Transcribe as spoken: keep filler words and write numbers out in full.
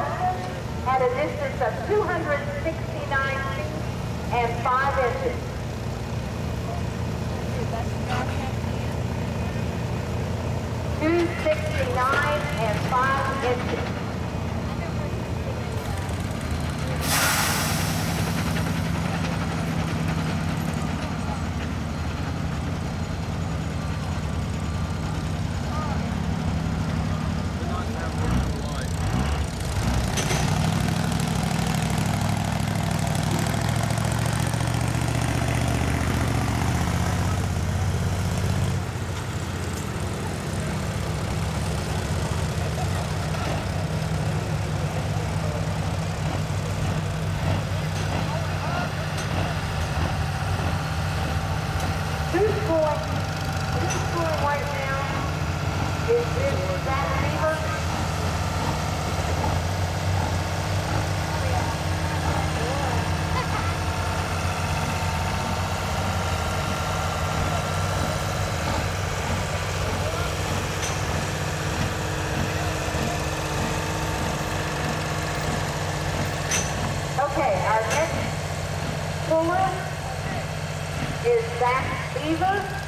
Charleston at a distance of two hundred sixty-nine feet and five inches. two sixty-nine and five inches. Who's going, who's going right now? Is this Zach Beaver? Okay, our next puller is Zach Beaver.